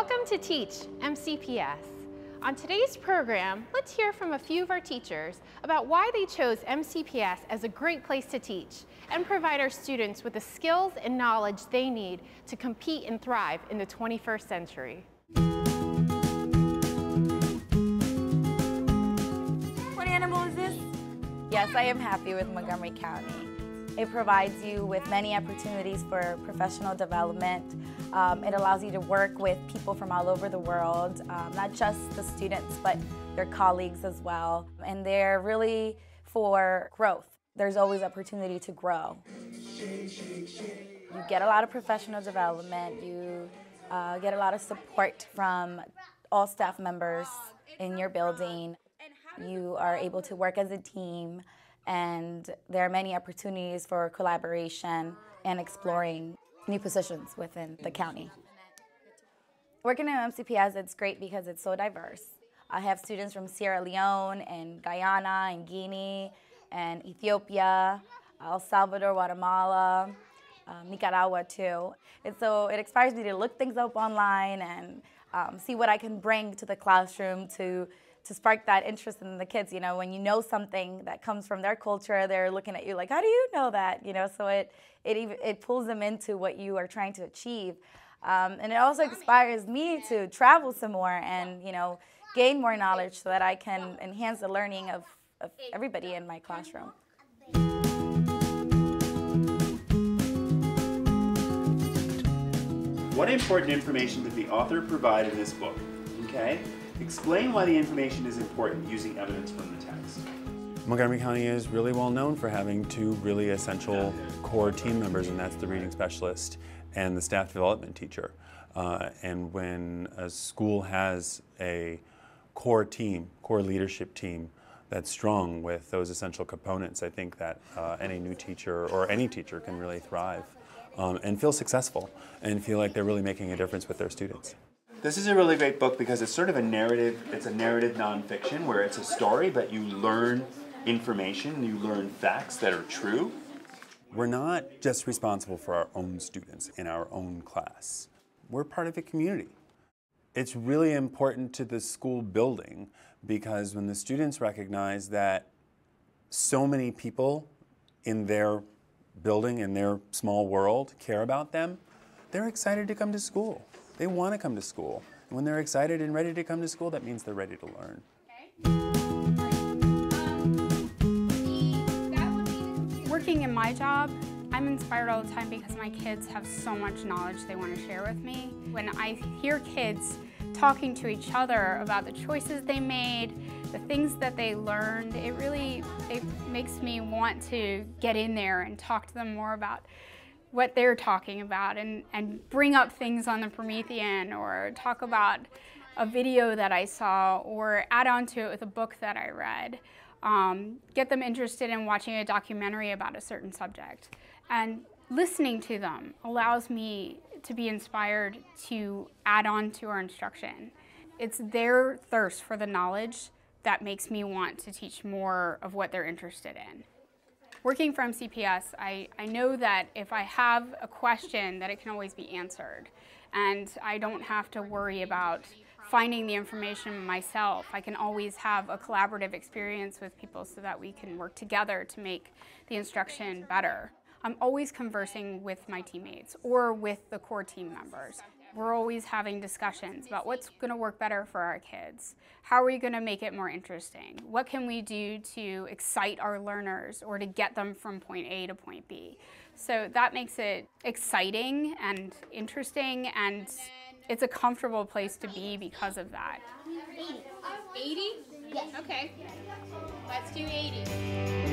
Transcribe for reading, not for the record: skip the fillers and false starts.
Welcome to TeachMCPS. On today's program, let's hear from a few of our teachers about why they chose MCPS as a great place to teach and provide our students with the skills and knowledge they need to compete and thrive in the 21st century. What animal is this? Yes, I am happy with Montgomery County. It provides you with many opportunities for professional development. It allows you to work with people from all over the world, not just the students, but their colleagues as well. And they're really for growth. There's always opportunity to grow. You get a lot of professional development. You get a lot of support from all staff members in your building. You are able to work as a team, and there are many opportunities for collaboration and exploring new positions within the county. Working at MCPS, it's great because it's so diverse. I have students from Sierra Leone and Guyana and Guinea and Ethiopia, El Salvador, Guatemala, Nicaragua too. And so it inspires me to look things up online and see what I can bring to the classroom to spark that interest in the kids. You know, when you know something that comes from their culture, they're looking at you like, how do you know that? You know, so it pulls them into what you are trying to achieve. And it also inspires me to travel some more and, you know, gain more knowledge so that I can enhance the learning of everybody in my classroom. What important information did the author provide in this book? Okay? Explain why the information is important using evidence from the text. Montgomery County is really well known for having two really essential core team members, and that's the reading specialist and the staff development teacher. And when a school has a core team, core leadership team that's strong with those essential components, I think that any new teacher or any teacher can really thrive and feel successful and feel like they're really making a difference with their students. This is a really great book because it's sort of a narrative, it's a narrative nonfiction where it's a story, but you learn information, you learn facts that are true. We're not just responsible for our own students in our own class. We're part of a community. It's really important to the school building because when the students recognize that so many people in their building, in their small world, care about them, they're excited to come to school. They want to come to school. And when they're excited and ready to come to school, that means they're ready to learn. Working in my job, I'm inspired all the time because my kids have so much knowledge they want to share with me. When I hear kids talking to each other about the choices they made, the things that they learned, it makes me want to get in there and talk to them more about what they're talking about and bring up things on the Promethean or talk about a video that I saw or add on to it with a book that I read. Get them interested in watching a documentary about a certain subject. And listening to them allows me to be inspired to add on to our instruction. It's their thirst for the knowledge that makes me want to teach more of what they're interested in. Working for MCPS, I know that if I have a question that it can always be answered, and I don't have to worry about finding the information myself. I can always have a collaborative experience with people so that we can work together to make the instruction better. I'm always conversing with my teammates or with the core team members. We're always having discussions about what's going to work better for our kids. How are we going to make it more interesting? What can we do to excite our learners or to get them from point A to point B? So that makes it exciting and interesting, and it's a comfortable place to be because of that. 80? 80? Yes. Okay. Let's do 80.